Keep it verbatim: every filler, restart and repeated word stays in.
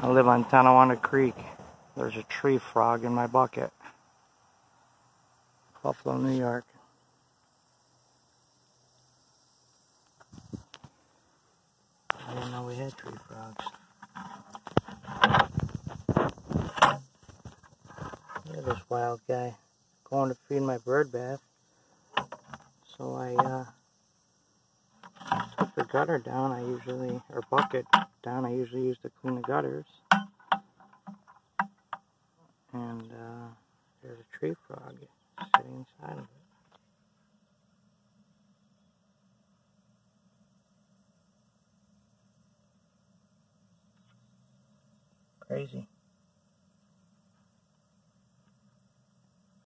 I live on Tonawanda Creek. There's a tree frog in my bucket. Buffalo, New York. I didn't know we had tree frogs. Look at this wild guy. Going to feed my bird bath. So I uh, took the gutter down. I usually, or bucket down, I usually use to clean the gutters. And uh, there's a tree frog sitting inside of it. Crazy.